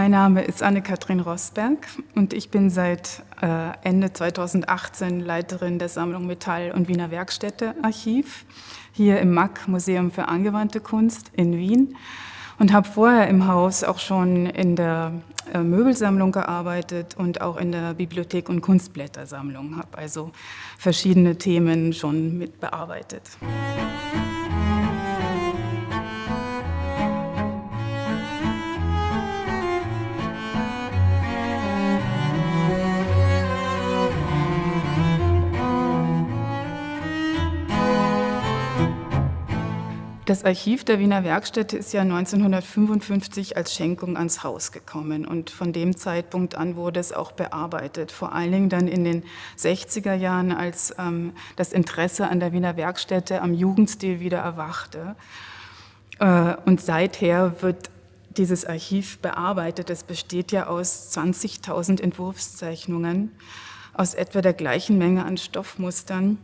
Mein Name ist Anne-Kathrin Rosberg und ich bin seit Ende 2018 Leiterin der Sammlung Metall- und Wiener Werkstätte-Archiv hier im MAK, Museum für angewandte Kunst in Wien, und habe vorher im Haus auch schon in der Möbelsammlung gearbeitet und auch in der Bibliothek- und Kunstblättersammlung, habe also verschiedene Themen schon mit bearbeitet. Das Archiv der Wiener Werkstätte ist ja 1955 als Schenkung ans Haus gekommen und von dem Zeitpunkt an wurde es auch bearbeitet, vor allen Dingen dann in den 60er Jahren, als das Interesse an der Wiener Werkstätte am Jugendstil wieder erwachte. Und seither wird dieses Archiv bearbeitet. Es besteht ja aus 20.000 Entwurfszeichnungen, aus etwa der gleichen Menge an Stoffmustern,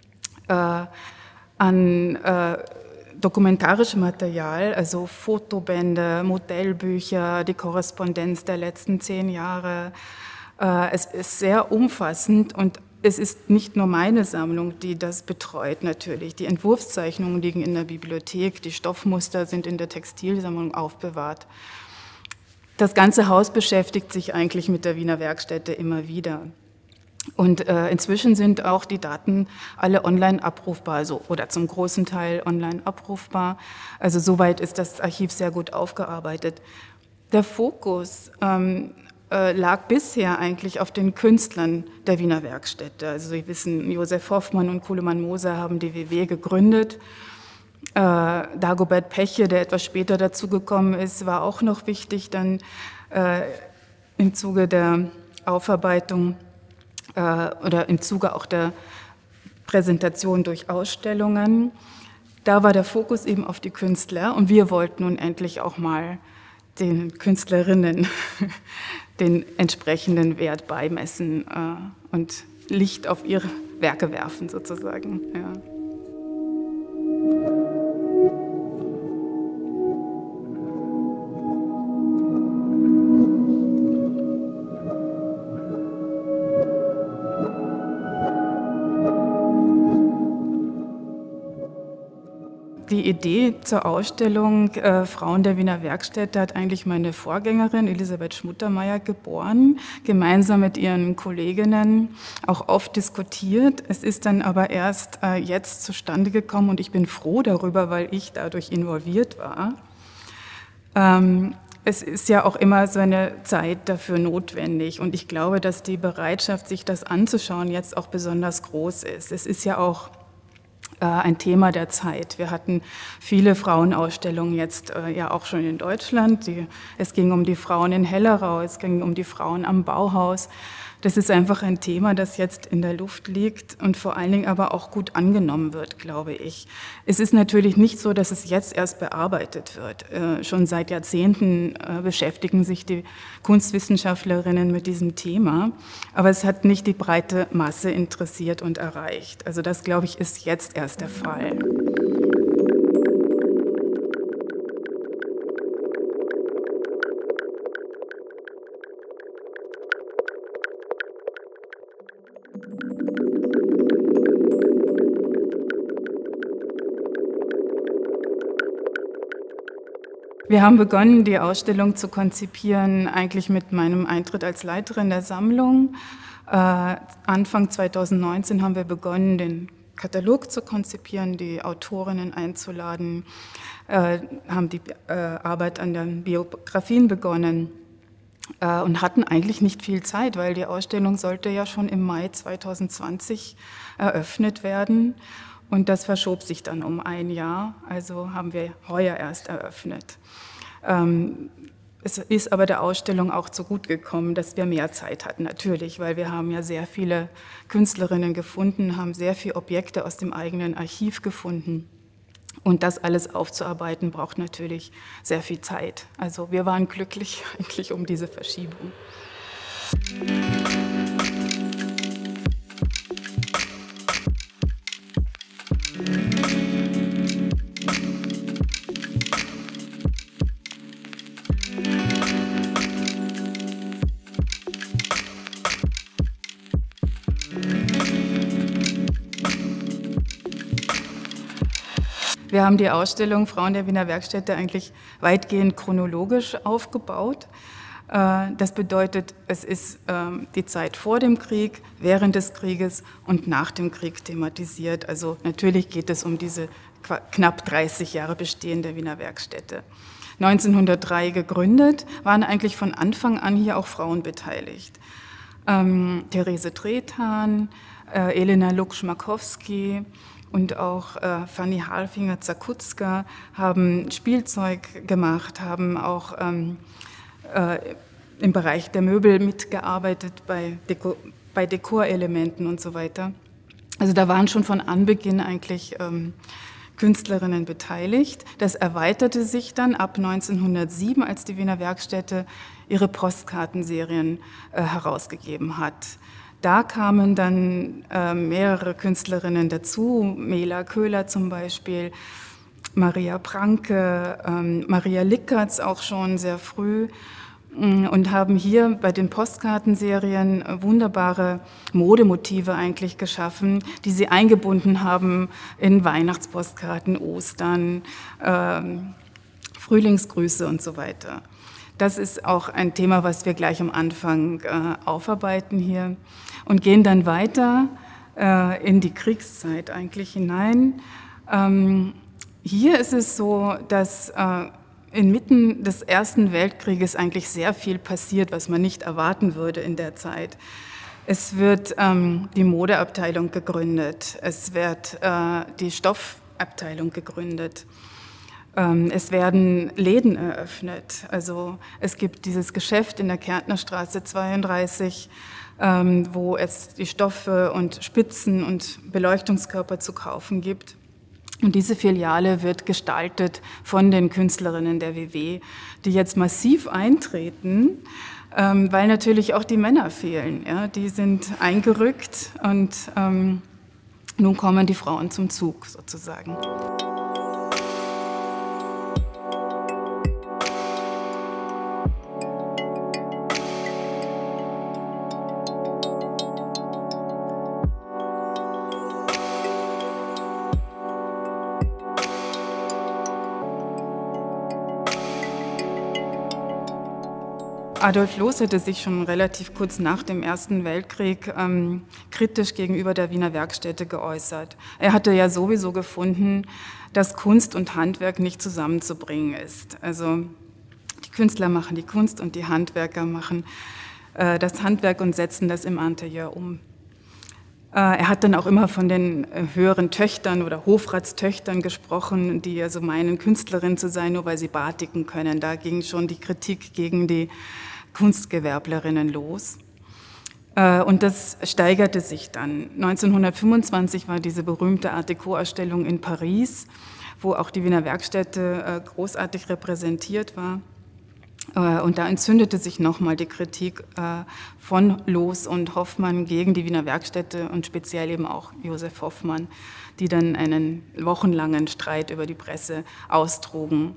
an dokumentarischem Material, also Fotobände, Modellbücher, die Korrespondenz der letzten 10 Jahre. Es ist sehr umfassend und es ist nicht nur meine Sammlung, die das betreut natürlich. Die Entwurfszeichnungen liegen in der Bibliothek, die Stoffmuster sind in der Textilsammlung aufbewahrt. Das ganze Haus beschäftigt sich eigentlich mit der Wiener Werkstätte immer wieder. Und inzwischen sind auch die Daten alle online abrufbar, also, oder zum großen Teil online abrufbar. Also soweit ist das Archiv sehr gut aufgearbeitet. Der Fokus lag bisher eigentlich auf den Künstlern der Wiener Werkstätte. Also Sie wissen, Josef Hoffmann und Kulemann Moser haben die WW gegründet. Dagobert Peche, der etwas später dazugekommen ist, war auch noch wichtig dann im Zuge der Aufarbeitung oder im Zuge auch der Präsentation durch Ausstellungen. Da war der Fokus eben auf die Künstler und wir wollten nun endlich auch mal den Künstlerinnen den entsprechenden Wert beimessen und Licht auf ihre Werke werfen sozusagen. Ja. Die Idee zur Ausstellung Frauen der Wiener Werkstätte hat eigentlich meine Vorgängerin Elisabeth Schmuttermeier geboren, gemeinsam mit ihren Kolleginnen, auch oft diskutiert. Es ist dann aber erst jetzt zustande gekommen und ich bin froh darüber, weil ich dadurch involviert war. Es ist ja auch immer so eine Zeit dafür notwendig und ich glaube, dass die Bereitschaft, sich das anzuschauen, jetzt auch besonders groß ist. Es ist ja auch ein Thema der Zeit. Wir hatten viele Frauenausstellungen jetzt ja auch schon in Deutschland. Es ging um die Frauen in Hellerau, es ging um die Frauen am Bauhaus. Das ist einfach ein Thema, das jetzt in der Luft liegt und vor allen Dingen aber auch gut angenommen wird, glaube ich. Es ist natürlich nicht so, dass es jetzt erst bearbeitet wird. Schon seit Jahrzehnten beschäftigen sich die Kunstwissenschaftlerinnen mit diesem Thema, aber es hat nicht die breite Masse interessiert und erreicht. Also das, glaube ich, ist jetzt erst der Fall. Wir haben begonnen, die Ausstellung zu konzipieren, eigentlich mit meinem Eintritt als Leiterin der Sammlung. Anfang 2019 haben wir begonnen, den Katalog zu konzipieren, die Autorinnen einzuladen, haben die Arbeit an den Biografien begonnen und hatten eigentlich nicht viel Zeit, weil die Ausstellung sollte ja schon im Mai 2020 eröffnet werden. Und das verschob sich dann um ein Jahr, also haben wir heuer erst eröffnet. Es ist aber der Ausstellung auch zu gut gekommen, dass wir mehr Zeit hatten, natürlich, weil wir haben ja sehr viele Künstlerinnen gefunden, haben sehr viele Objekte aus dem eigenen Archiv gefunden. Und das alles aufzuarbeiten, braucht natürlich sehr viel Zeit. Also wir waren glücklich eigentlich um diese Verschiebung. Wir haben die Ausstellung Frauen der Wiener Werkstätte eigentlich weitgehend chronologisch aufgebaut. Das bedeutet, es ist die Zeit vor dem Krieg, während des Krieges und nach dem Krieg thematisiert. Also natürlich geht es um diese knapp 30 Jahre Bestehen der Wiener Werkstätte. 1903 gegründet, waren eigentlich von Anfang an hier auch Frauen beteiligt. Therese Trethan, Elena Luk-Schmakowski und auch Fanny Halfinger-Zakutska haben Spielzeug gemacht, haben auch im Bereich der Möbel mitgearbeitet, bei Dekorelementen und so weiter. Also da waren schon von Anbeginn eigentlich Künstlerinnen beteiligt. Das erweiterte sich dann ab 1907, als die Wiener Werkstätte ihre Postkartenserien herausgegeben hat. Da kamen dann mehrere Künstlerinnen dazu, Mela Köhler zum Beispiel, Maria Pranke, Maria Lickertz auch schon sehr früh und haben hier bei den Postkartenserien wunderbare Modemotive eigentlich geschaffen, die sie eingebunden haben in Weihnachtspostkarten, Ostern, Frühlingsgrüße und so weiter. Das ist auch ein Thema, was wir gleich am Anfang aufarbeiten hier und gehen dann weiter in die Kriegszeit eigentlich hinein. Hier ist es so, dass inmitten des Ersten Weltkrieges eigentlich sehr viel passiert, was man nicht erwarten würde in der Zeit. Es wird die Modeabteilung gegründet, es wird die Stoffabteilung gegründet, es werden Läden eröffnet. Also es gibt dieses Geschäft in der Kärntnerstraße 32, wo es die Stoffe und Spitzen und Beleuchtungskörper zu kaufen gibt. Und diese Filiale wird gestaltet von den Künstlerinnen der WW, die jetzt massiv eintreten, weil natürlich auch die Männer fehlen. Ja? Die sind eingerückt und nun kommen die Frauen zum Zug sozusagen. Adolf Loos hätte sich schon relativ kurz nach dem Ersten Weltkrieg kritisch gegenüber der Wiener Werkstätte geäußert. Er hatte ja sowieso gefunden, dass Kunst und Handwerk nicht zusammenzubringen ist. Also die Künstler machen die Kunst und die Handwerker machen das Handwerk und setzen das im Interieur um. Er hat dann auch immer von den höheren Töchtern oder Hofratstöchtern gesprochen, die also meinen, Künstlerin zu sein, nur weil sie batiken können. Da ging schon die Kritik gegen die Kunstgewerblerinnen los. Und das steigerte sich dann. 1925 war diese berühmte Art Deco-Ausstellung in Paris, wo auch die Wiener Werkstätte großartig repräsentiert war. Und da entzündete sich nochmal die Kritik von Loos und Hoffmann gegen die Wiener Werkstätte und speziell eben auch Josef Hoffmann, die dann einen wochenlangen Streit über die Presse austrugen.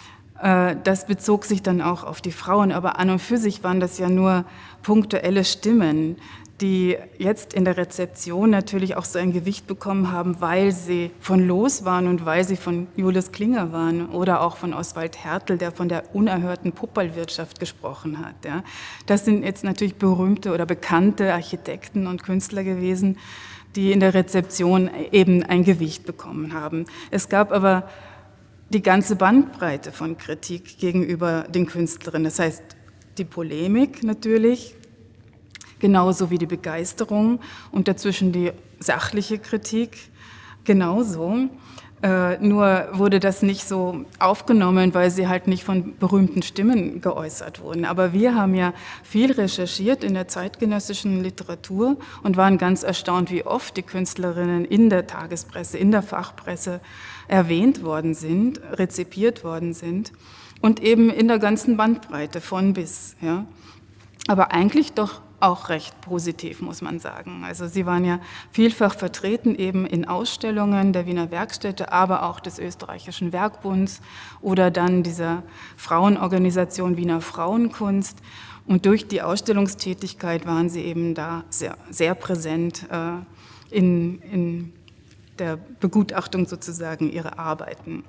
Das bezog sich dann auch auf die Frauen, aber an und für sich waren das ja nur punktuelle Stimmen, die jetzt in der Rezeption natürlich auch so ein Gewicht bekommen haben, weil sie von Loos waren und weil sie von Julius Klinger waren oder auch von Oswald Hertel, der von der unerhörten Puppalwirtschaft gesprochen hat. Ja. Das sind jetzt natürlich berühmte oder bekannte Architekten und Künstler gewesen, die in der Rezeption eben ein Gewicht bekommen haben. Es gab aber die ganze Bandbreite von Kritik gegenüber den Künstlerinnen. Das heißt, die Polemik natürlich, genauso wie die Begeisterung und dazwischen die sachliche Kritik genauso. Nur wurde das nicht so aufgenommen, weil sie halt nicht von berühmten Stimmen geäußert wurden. Aber wir haben ja viel recherchiert in der zeitgenössischen Literatur und waren ganz erstaunt, wie oft die Künstlerinnen in der Tagespresse, in der Fachpresse erwähnt worden sind, rezipiert worden sind und eben in der ganzen Bandbreite von bis. Ja. Aber eigentlich doch auch recht positiv, muss man sagen. Also sie waren ja vielfach vertreten eben in Ausstellungen der Wiener Werkstätte, aber auch des Österreichischen Werkbunds oder dann dieser Frauenorganisation Wiener Frauenkunst. Und durch die Ausstellungstätigkeit waren sie eben da sehr, sehr präsent in der Begutachtung sozusagen ihrer Arbeiten.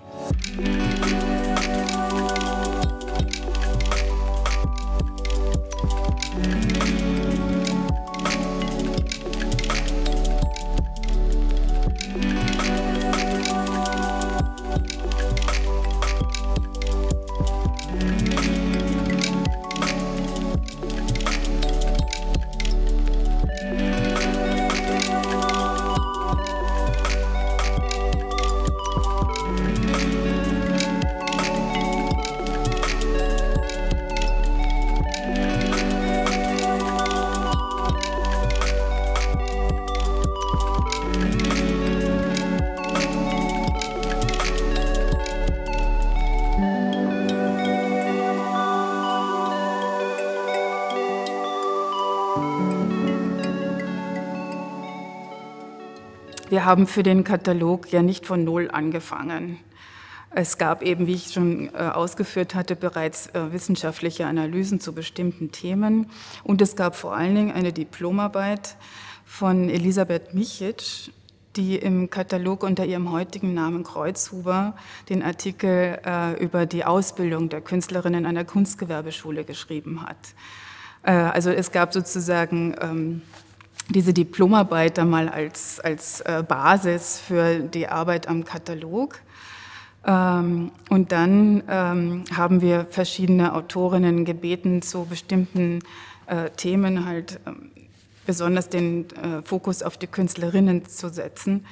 Wir haben für den Katalog ja nicht von Null angefangen. Es gab eben, wie ich schon ausgeführt hatte, bereits wissenschaftliche Analysen zu bestimmten Themen. Und es gab vor allen Dingen eine Diplomarbeit von Elisabeth Michitsch, die im Katalog unter ihrem heutigen Namen Kreuzhuber den Artikel über die Ausbildung der Künstlerinnen an der Kunstgewerbeschule geschrieben hat. Also es gab sozusagen diese Diplomarbeit einmal als Basis für die Arbeit am Katalog. Und dann haben wir verschiedene Autorinnen gebeten, zu bestimmten Themen halt besonders den Fokus auf die Künstlerinnen zu setzen.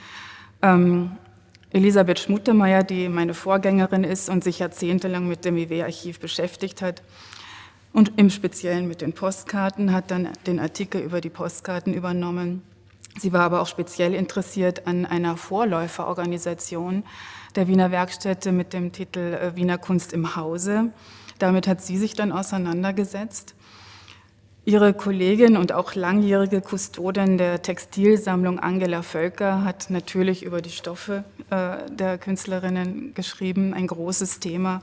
Elisabeth Schmuttermeier, die meine Vorgängerin ist und sich jahrzehntelang mit dem IW-Archiv beschäftigt hat, und im Speziellen mit den Postkarten, hat dann den Artikel über die Postkarten übernommen. Sie war aber auch speziell interessiert an einer Vorläuferorganisation der Wiener Werkstätte mit dem Titel Wiener Kunst im Hause. Damit hat sie sich dann auseinandergesetzt. Ihre Kollegin und auch langjährige Kustodin der Textilsammlung Angela Völker hat natürlich über die Stoffe der Künstlerinnen geschrieben, ein großes Thema.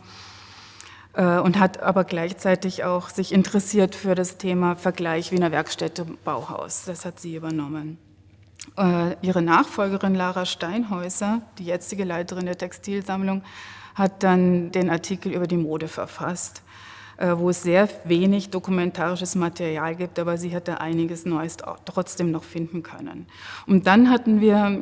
Und hat aber gleichzeitig auch sich interessiert für das Thema Vergleich Wiener Werkstätte Bauhaus. Das hat sie übernommen. Ihre Nachfolgerin Lara Steinhäuser, die jetzige Leiterin der Textilsammlung, hat dann den Artikel über die Mode verfasst, wo es sehr wenig dokumentarisches Material gibt, aber sie hat da einiges Neues trotzdem noch finden können. Und dann hatten wir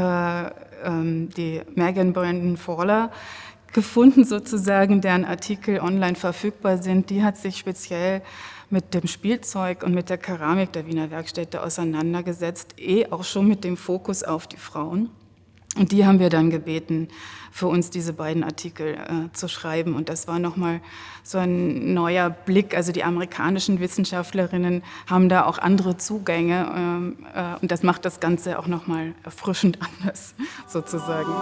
die Megan Brandon Fowler gefunden sozusagen, deren Artikel online verfügbar sind. Die hat sich speziell mit dem Spielzeug und mit der Keramik der Wiener Werkstätte auseinandergesetzt, auch schon mit dem Fokus auf die Frauen. Und die haben wir dann gebeten, für uns diese beiden Artikel zu schreiben. Und das war nochmal so ein neuer Blick. Also die amerikanischen Wissenschaftlerinnen haben da auch andere Zugänge. Und das macht das Ganze auch nochmal erfrischend anders, sozusagen.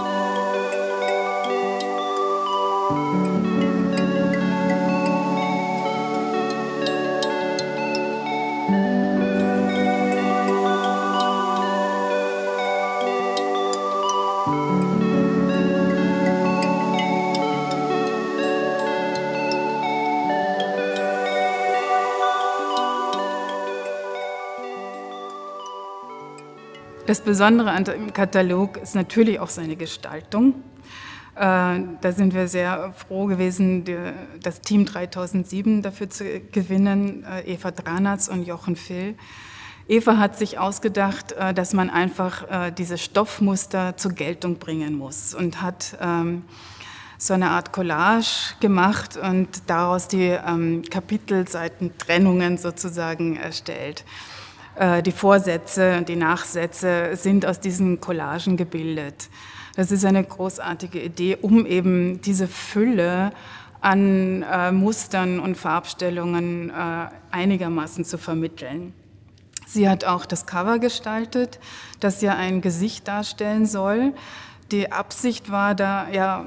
Das Besondere an dem Katalog ist natürlich auch seine Gestaltung. Da sind wir sehr froh gewesen, das Team 3007 dafür zu gewinnen, Eva Dranatz und Jochen Vill. Eva hat sich ausgedacht, dass man einfach diese Stoffmuster zur Geltung bringen muss und hat so eine Art Collage gemacht und daraus die Kapitelseitentrennungen sozusagen erstellt. Die Vorsätze und die Nachsätze sind aus diesen Collagen gebildet. Das ist eine großartige Idee, um eben diese Fülle an Mustern und Farbstellungen einigermaßen zu vermitteln. Sie hat auch das Cover gestaltet, das ja ein Gesicht darstellen soll. Die Absicht war da, ja,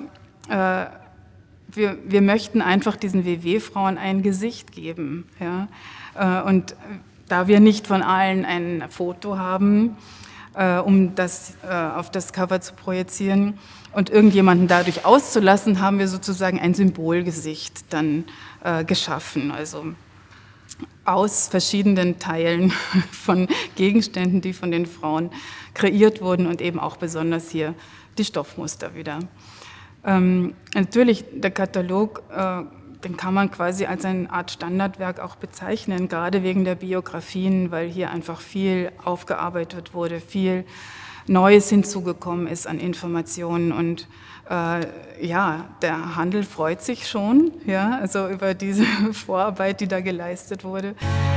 wir möchten einfach diesen WW-Frauen ein Gesicht geben. Ja? Und da wir nicht von allen ein Foto haben, um das auf das Cover zu projizieren und irgendjemanden dadurch auszulassen, haben wir sozusagen ein Symbolgesicht dann geschaffen. Also aus verschiedenen Teilen von Gegenständen, die von den Frauen kreiert wurden und eben auch besonders hier die Stoffmuster wieder. Natürlich, der Katalog, den kann man quasi als eine Art Standardwerk auch bezeichnen, gerade wegen der Biografien, weil hier einfach viel aufgearbeitet wurde, viel Neues hinzugekommen ist an Informationen und ja, der Handel freut sich schon, ja, also über diese Vorarbeit, die da geleistet wurde.